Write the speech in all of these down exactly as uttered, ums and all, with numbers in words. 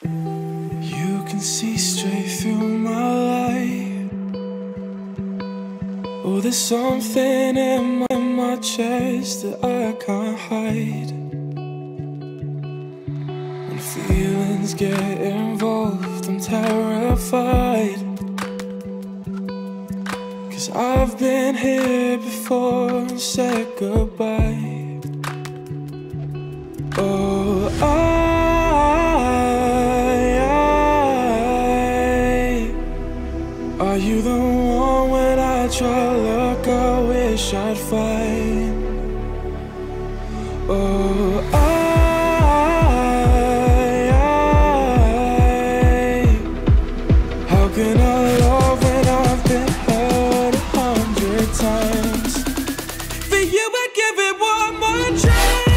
You can see straight through my light. Oh, there's something in my, in my chest that I can't hide. When feelings get involved, I'm terrified. 'Cause I've been here before and said goodbye. Oh, I, I, are you the one when I try to look, I wish I'd find? Oh, I, I, how can I love when I've been hurt a hundred times? For you I give it one more try.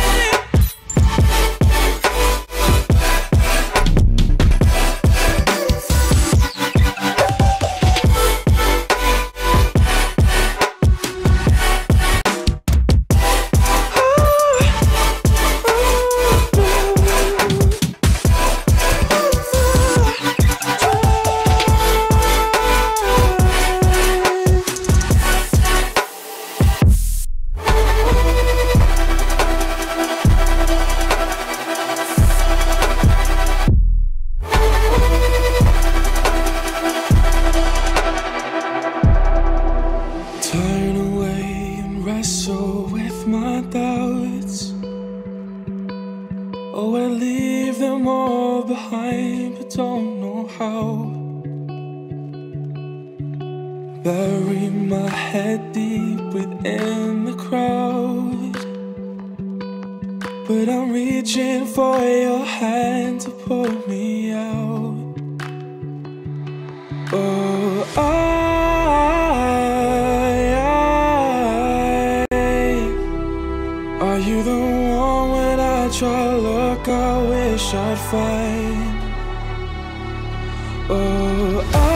Turn away and wrestle with my doubts. Oh, I leave them all behind, but don't know how. Bury my head deep within the crowd, but I'm reaching for your hand to pull me out. Oh, I, are you the one when I try to look, I wish I'd find? Oh, I